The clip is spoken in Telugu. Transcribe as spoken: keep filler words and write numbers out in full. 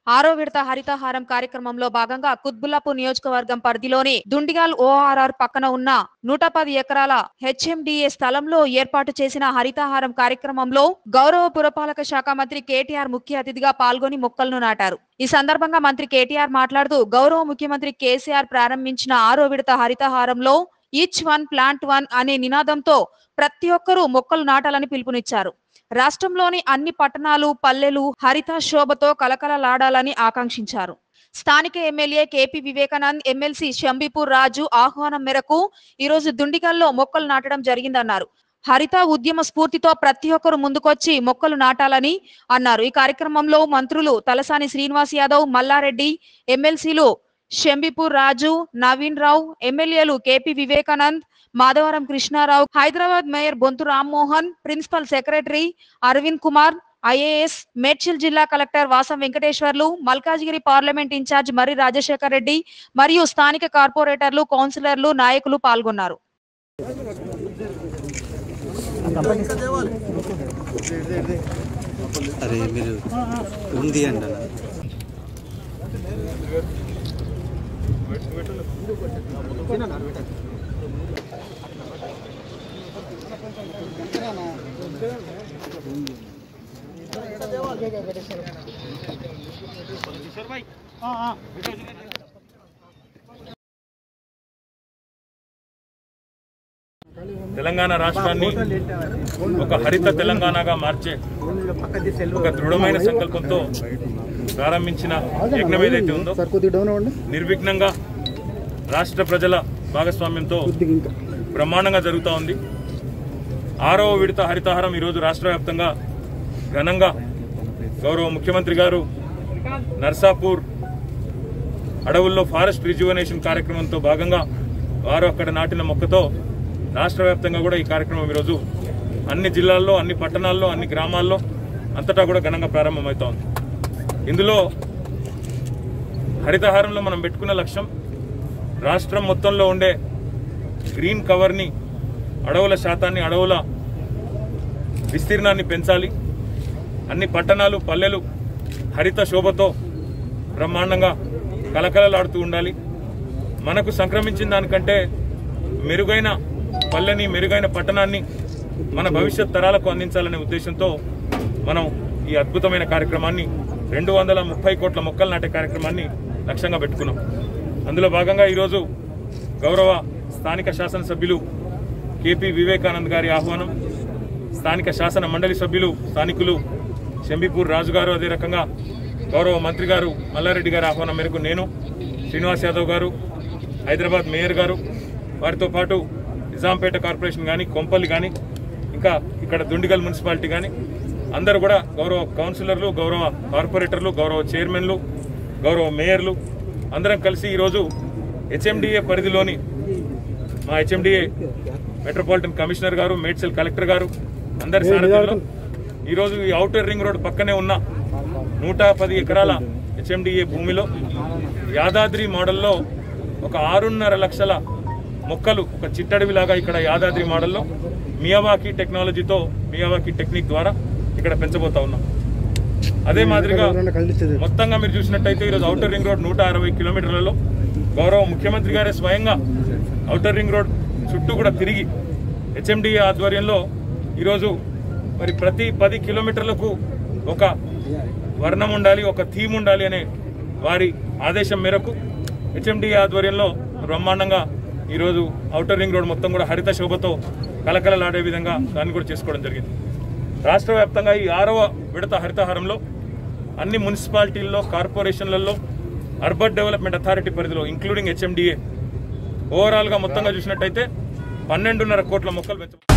ఆరో విడత హరితహారం కార్యక్రమంలో భాగంగా కుత్బుల్లాపూర్ నియోజకవర్గం పరిధిలోని దుండిగల్ ఓఆర్ఆర్ పక్కన ఉన్న నూట పది ఎకరాల హెచ్ఎండిఏ స్థలంలో ఏర్పాటు చేసిన హరితహారం కార్యక్రమంలో గౌరవ పురపాలక శాఖ మంత్రి కేటీఆర్ ముఖ్య అతిథిగా పాల్గొని మొక్కలను నాటారు। ఈ సందర్భంగా మంత్రి కేటీఆర్ మాట్లాడుతూ గౌరవ ముఖ్యమంత్రి కేసీఆర్ ప్రారంభించిన ఆరో విడత హరితహారంలో ఈచ్ వన్ ప్లాంట్ వన్ అనే నినాదంతో ప్రతి ఒక్కరూ మొక్కలు నాటాలని పిలుపునిచ్చారు। రాష్ట్రంలోని అన్ని పట్టణాలు పల్లెలు హరిత శోభతో కలకలలాడాలని ఆకాంక్షించారు। స్థానిక ఎమ్మెల్యే కేపీ వివేకానంద్, ఎమ్మెల్సీ శంబీపూర్ రాజు ఆహ్వానం మేరకు ఈ రోజు దుండిగల్లో మొక్కలు నాటడం జరిగిందన్నారు। హరిత ఉద్యమ స్ఫూర్తితో ప్రతి ఒక్కరు ముందుకొచ్చి మొక్కలు నాటాలని అన్నారు। ఈ కార్యక్రమంలో మంత్రులు తలసాని శ్రీనివాస్ యాదవ్, మల్లారెడ్డి, ఎమ్మెల్సీలు శంబీపూర్ రాజు, నవీన్ రావు, ఎమ్మెల్యేలు KP Vivekanand, Madhavaram Krishna Rao, Hyderabad mayor Bonthu Rammohan, principal secretary Aravind Kumar, IAS, Medchal జిల్లా collector Vasam Venkateshwarlu, Malkajgiri parliament in-charge మరి రాజశేఖర్ రెడ్డి మరియు స్థానిక కార్పొరేటర్లు, కౌన్సిలర్లు, నాయకులు పాల్గొన్నారు। తెలంగాణ రాష్ట్రాన్ని ఒక హరిత తెలంగాణగా మార్చే ఒక దృఢమైన సంకల్పంతో ప్రారంభించిన యజ్ఞం ఏదైతే ఉందో నిర్విఘ్నంగా రాష్ట్ర ప్రజల భాగస్వామ్యంతో బ్రహ్మాండంగా జరుగుతూ ఉంది। ఆరవ విడత హరితహారం ఈరోజు రాష్ట్ర వ్యాప్తంగా ఘనంగా గౌరవ ముఖ్యమంత్రి గారు నర్సాపూర్ అడవుల్లో ఫారెస్ట్ రిజ్యువనేషన్ కార్యక్రమంతో భాగంగా వారు అక్కడ నాటిన మొక్కతో రాష్ట్ర వ్యాప్తంగా కూడా ఈ కార్యక్రమం ఈరోజు అన్ని జిల్లాల్లో, అన్ని పట్టణాల్లో, అన్ని గ్రామాల్లో అంతటా కూడా ఘనంగా ప్రారంభమవుతా ఉంది। ఇందులో హరితహారంలో మనం పెట్టుకున్న లక్ష్యం రాష్ట్రం మొత్తంలో ఉండే గ్రీన్ కవర్ని, అడవుల శాతాన్ని, అడవుల విస్తీర్ణాన్ని పెంచాలి। అన్ని పట్టణాలు పల్లెలు హరిత శోభతో బ్రహ్మాండంగా కలకలలాడుతూ ఉండాలి। మనకు సంక్రమించిన దానికంటే మెరుగైన పల్లెని, మెరుగైన పట్టణాన్ని మన భవిష్యత్ తరాలకు అందించాలనే ఉద్దేశంతో మనం ఈ అద్భుతమైన కార్యక్రమాన్ని రెండు వందల ముప్పై కోట్ల మొక్కలు నాటే కార్యక్రమాన్ని లక్ష్యంగా పెట్టుకున్నాం। అందులో భాగంగా ఈరోజు గౌరవ స్థానిక శాసనసభ్యులు కేపీ వివేకానంద్ గారి ఆహ్వానం, స్థానిక శాసన మండలి సభ్యులు స్థానికులు శంబీపూర్ రాజు గారు, అదే రకంగా గౌరవ మంత్రి గారు మల్లారెడ్డి గారి ఆహ్వానం మేరకు నేను, శ్రీనివాస్ యాదవ్ గారు, హైదరాబాద్ మేయర్ గారు, వారితో పాటు నిజాంపేట కార్పొరేషన్ కానీ, కొంపల్లి కానీ, ఇంకా ఇక్కడ దుండిగల్ మున్సిపాలిటీ కానీ అందరూ కూడా గౌరవ కౌన్సిలర్లు, గౌరవ కార్పొరేటర్లు, గౌరవ చైర్మన్లు, గౌరవ మేయర్లు అందరం కలిసి ఈరోజు హెచ్ఎండిఏ పరిధిలోని మా హెచ్ఎండిఏ మెట్రోపాలిటన్ కమిషనర్ గారు, మేడ్చల్ కలెక్టర్ గారు అందరి సారథ్యంలో ఈరోజు ఈ ఔటర్ రింగ్ రోడ్ పక్కనే ఉన్న నూట పది ఎకరాల హెచ్ఎండిఏ భూమిలో యాదాద్రి మోడల్లో ఒక ఆరున్నర లక్షల మొక్కలు ఒక చిట్టడవిలాగా ఇక్కడ యాదాద్రి మోడల్లో మియావాకీ టెక్నాలజీతో, మియావాకీ టెక్నిక్ ద్వారా ఇక్కడ పెంచబోతా ఉన్నాం। అదే మాదిరిగా మొత్తంగా మీరు చూసినట్టయితే ఈరోజు ఔటర్ రింగ్ రోడ్ నూట అరవై కిలోమీటర్లలో గౌరవ ముఖ్యమంత్రి గారే స్వయంగా ఔటర్ రింగ్ రోడ్ చుట్టూ కూడా తిరిగి హెచ్ఎండిఏ ఆధ్వర్యంలో ఈరోజు మరి ప్రతి పది కిలోమీటర్లకు ఒక వర్ణం ఉండాలి, ఒక థీమ్ ఉండాలి అనే వారి ఆదేశం మేరకు హెచ్ఎండిఏ ఆధ్వర్యంలో బ్రహ్మాండంగా ఈరోజు ఔటర్ రింగ్ రోడ్ మొత్తం కూడా హరిత శోభతో కలకలలాడే విధంగా దాన్ని కూడా చేసుకోవడం జరిగింది। రాష్ట్ర వ్యాప్తంగా ఈ ఆరవ విడత హరితహారంలో అన్ని మున్సిపాలిటీల్లో, కార్పొరేషన్లలో, అర్బన్ డెవలప్మెంట్ అథారిటీ పరిధిలో ఇంక్లూడింగ్ హెచ్ఎండిఏ ఓవరాల్గా మొత్తంగా చూసినట్టయితే పన్నెండున్నర కోట్ల మొక్కలు పెంచ